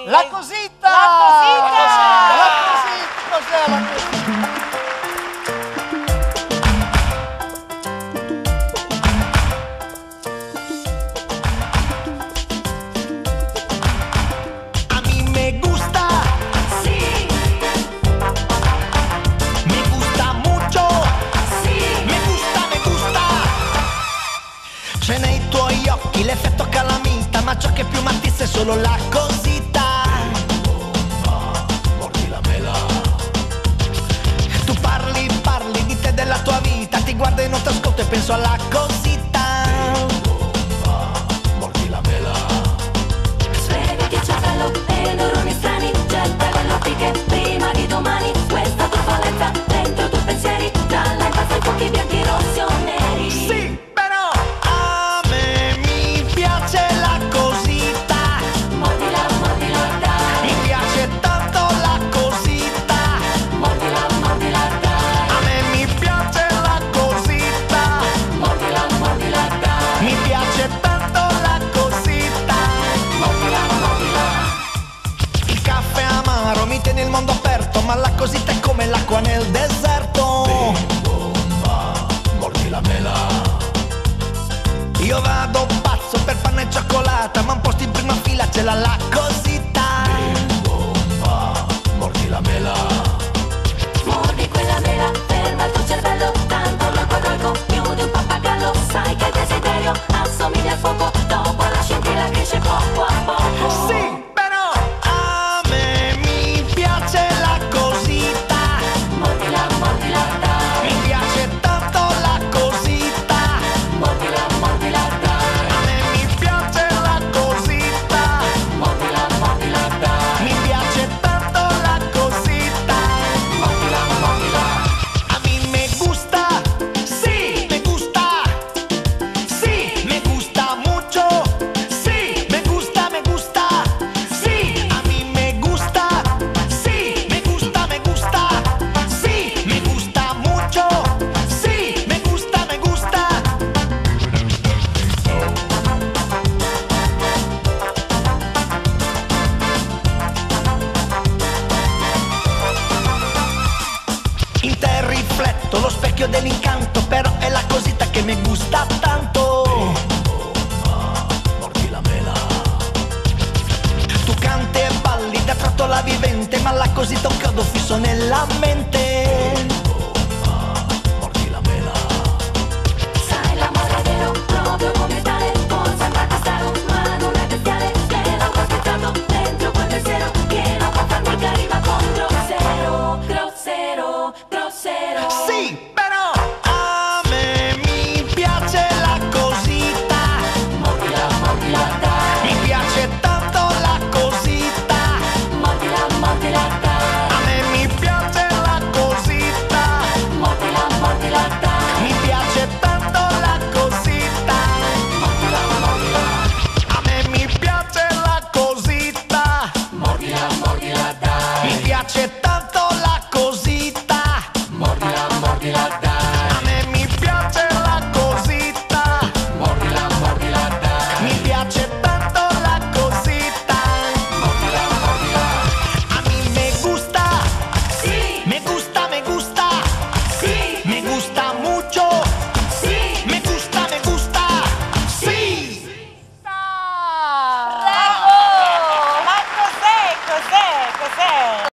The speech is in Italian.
La cosita! La cosita! La cosita! Cos'è la cosita? A mí me gusta, Sì, me gusta mucho, sì, me gusta. C'è nei tuoi occhi l'effetto calamita, ma ciò che più m'attissa è solo la cosita. Mordi la mela. Tu parli di te, della tua vita, ti guardo e non ti ascolto e penso alla cosita. Mordi la mela. sfregati il cervello e neuroni strani, getta le logiche prima di domani. Questa tua paletta dentro tu pensieri, dalla impasto ai fuochi bianchi, rossi o neri. Sì, però a me mi piace la cosita. Mordila, dai, Mi piace tanto la cosita. mordila, dai, A me mi piace la cosita. mordila, dai, Mi piace tanto la cosita. mordila. Il caffè amaro mi tiene il mondo aperto, ma la cosita è come l'acqua nel deserto. Mordi la mela. Io vado pazzo per panna e cioccolata, ma un posto in prima fila ce l'ha la cosita. Mordi la mela. Mordi quella mela, ferma il tuo cervello, tanto lo quadrocco, più di un pappagallo. Sai che il desiderio assomiglia al fuoco, dopo la scintilla cresce poco a poco. Sì, però a me mi piace la cosita. Mordila, dai, Mi piace tanto la cosita. mordila, dai, A me mi piace la cosita. mordila, dai, Mi piace tanto la cosita. mordila. A mí me gusta, sí, me gusta, sí, me gusta mucho, sí, me gusta, sí. A mí me gusta, sí, me gusta, sí, me gusta mucho, sí, me gusta. In te rifletto lo specchio dell'incanto, però è la cosita che mi gusta tanto. Mordi la mela. Tu canti e balli da trottola vivente, ma la cosita è un chiodo fisso nella mente. Mordi la mela. Sai l'amore è vero, proprio come tale, può sembrare strano, ma non è bestiale. Te l'ho aspettato dentro quel pensiero, che non può far mica rima con grossero, grossero, grossero. Sì, però a me mi piace la cosita. Mordila, dai, Mi piace tanto la cosita. mordila, dai, A me mi piace la cosita. mordila, dai, Mi piace tanto la cosita. mordila, A me mi piace la cosita. mordila, dai, Mi piace tanto la cosita. mordila, dai, A me mi piace la cosita. mordila, dai, Mi piace tanto la cosita. A mí me gusta, sì, me gusta, sì, me gusta mucho, sì. me gusta, sí. Bravo! Ma cos'è?